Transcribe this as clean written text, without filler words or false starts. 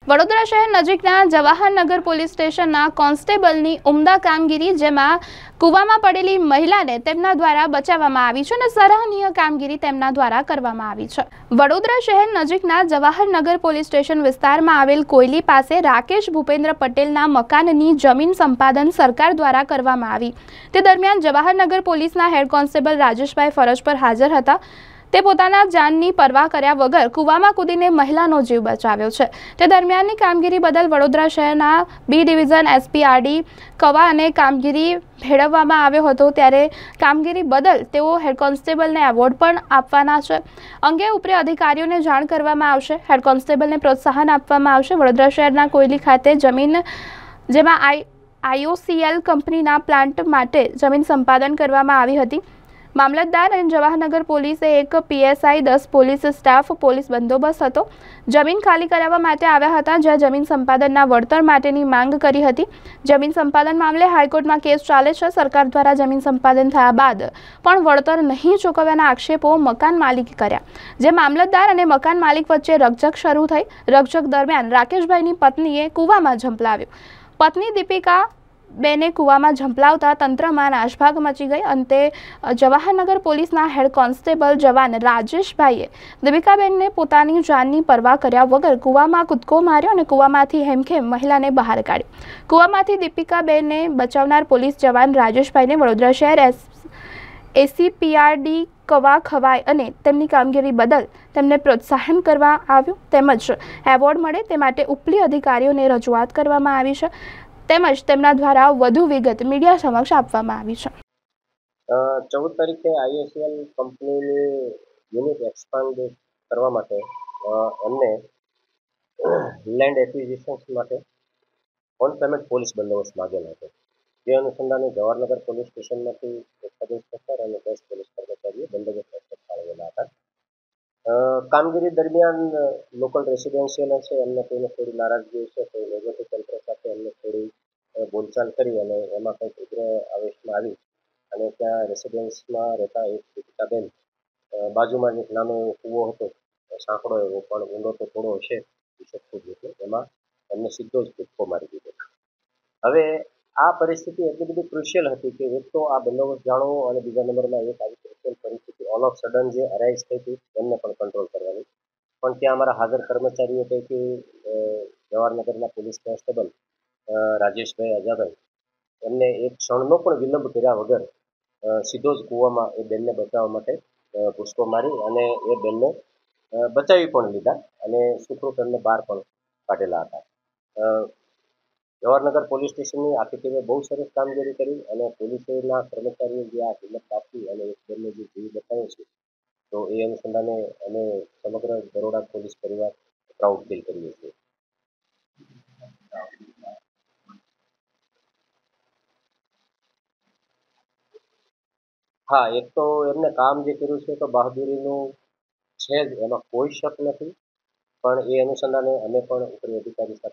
વડોદરા શહેર નજીકના જવાહરનગર પોલીસ સ્ટેશનના કોન્સ્ટેબલની ઉમદા કામગીરી, જેમાં કૂવામાં પડેલી મહિલાને તેમના દ્વારા બચાવવામાં આવી છે અને સરાહનીય કામગીરી તેમના દ્વારા કરવામાં આવી છે। વડોદરા શહેર નજીકના જવાહરનગર પોલીસ સ્ટેશન વિસ્તારમાં આવેલ કોયલી પાસે રાકેશ ભૂપેન્દ્ર પટેલના મકાનની જમીન સંપાદન સરકાર દ્વારા કરવામાં આવી। તે દરમિયાન જવાહરનગર પોલીસના હેડ કોન્સ્ટેબલ રાજેશભાઈ ફરજ પર હાજર હતા। તે પોતાના જાનની પરવા કર્યા વગર કૂવામાં કૂદીને મહિલાનો જીવ બચાવ્યો છે। તે દરમિયાનની કામગીરી બદલ વડોદરા શહેરના બી ડિવિઝન એસપી આરડી કવા અને કામગીરી ભેળવવામાં આવ્યો હતો। ત્યારે કામગીરી બદલ તેઓ હેડ કોન્સ્ટેબલને એવોર્ડ પણ આપવાના છે। અંગે ઉપરી અધિકારીઓને જાણ કરવામાં આવશે। હેડ કોન્સ્ટેબલને પ્રોત્સાહન આપવામાં આવશે। વડોદરા શહેરના કોયલી ખાતે જમીન, જેમાં આઈઓસીએલ કંપનીના પ્લાન્ટ માટે જમીન સંપાદન કરવામાં આવી હતી। મામલતદાર અને જવાહરનગર પોલીસે એક પીએસઆઈ 10 પોલીસ સ્ટાફ પોલીસ બંદોબસ્ત હતો। જમીન ખાલી કરાવવા માટે આવ્યા હતા, જ્યાં જમીન સંપાદનના વળતર માટેની માંગ કરી હતી। જમીન સંપાદન મામલે હાઈકોર્ટમાં કેસ ચાલે છે। સરકાર દ્વારા જમીન સંપાદન થયા બાદ પણ વળતર નહીં ચૂકવવાના આક્ષેપો મકાન માલિકે કર્યા, જે મામલતદાર અને મકાન માલિક વચ્ચે રકઝક શરૂ થઈ। રકઝક દરમિયાન રાકેશભાઈની પત્નીએ કૂવામાં ઝંપલાવ્યો। પત્ની દીપિકા બેને કૂવામાં ઝંપલાવતા તંત્રમાં નાસભાગ મચી ગઈ। અંતે જવાહરનગર પોલીસના હેડ કોન્સ્ટેબલ જવાન રાજેશભાઈએ દીપિકાબેનને પોતાની જાનની પરવા કર્યા વગર કૂવામાં કૂદકો માર્યો અને કૂવામાંથી હેમખેમ મહિલાને બહાર કાઢી। કૂવામાંથી દીપિકાબેનને બચાવનાર પોલીસ જવાન રાજેશભાઈને વડોદરા શહેર એસીપીઆરડી કવા ખવાય અને તેમની કામગીરી બદલ તેમને પ્રોત્સાહન કરવા આવ્યું, તેમજ એવોર્ડ મળે તે માટે ઉપલી અધિકારીઓને રજૂઆત કરવામાં આવી છે, તેમજ તેમના દ્વારા વધુ વિગત મીડિયા સમક્ષ આપવામાં આવી છે। 14 તારીખે આઈઓસીએલ કંપનીની યુનિટ એક્સપાન્ડ કરવા માટે એમને લેન્ડ એક્વિઝિશન્સ માટે ઓન પેમેન્ટ પોલીસ બંદોબસ્ત માંગેલો હતો। જે અનુસંધાને જવાહરનગર પોલીસ સ્ટેશનમાંથી એક સબ ઇન્સ્પેક્ટર અને 10 પોલીસ કર્મચારીઓ બંદોબસ્ત ફાળવેલા હતા। કામગીરી દરમિયાન લોકલ રેસિડેન્શિયલ હશે, એમને કોઈને થોડી નારાજગી હશે, તો વહીવટી તંત્ર સાથે એમને થોડી બોલચાલ કરી અને એમાં કંઈક ઉગ્ર આવેશમાં આવી અને ત્યાં રેસિડેન્સમાં રહેતા એક દીપિકાબેન, બાજુમાં એક નાનો એવો કૂવો હતો, સાંકડો એવો, પણ ઊંડો તો થોડો હશે, 20 ફૂટ જેટલો, એમાં એમને સીધો જ કૂદકો મારી દીધો। હવે આ પરિસ્થિતિ એટલી બધી ક્રુશિયલ હતી કે એક તો આ બંદોબસ્ત જાળવવો અને બીજા નંબરમાં એક આવી ક્રુશિયલ પરિસ્થિતિ ઓલ ઓફ સડન જે અરાઇઝ થઈ હતી એમને પણ કંટ્રોલ કરવાની, પણ ત્યાં અમારા હાજર કર્મચારીઓ પૈકી જવાહરનગરના પોલીસ કોન્સ્ટેબલ રાજેશભાઈ અજાભાઈ, એમને એક ક્ષણનો પણ વિલંબ કર્યા વગર સીધો જ કૂવામાં એ બેનને બચાવવા માટે ઘૂસકો મારી અને એ બેનને બચાવી પણ લીધા અને સુખરૂપ એમને બહાર પણ કાઢેલા હતા। જવાહરનગર પોલીસ સ્ટેશનની આખી ટીમે બહુ સરસ કામગીરી કરી અને પોલીસના કર્મચારીઓ જે આ હિંમત દાખવી અને એક બેનને જે જીવ બચાવ્યો છે, તો એ અનુસંધાને અમે સમગ્ર બરોડા પોલીસ પરિવાર પ્રાઉડ ફીલ કરીએ છીએ। હા, એક તો એમને કામ જે કર્યું છે તો બહાદુરીનું છે જ, એમાં કોઈ શક નથી, પણ એ અનુસંધાને અમે પણ ઉપરી અધિકારી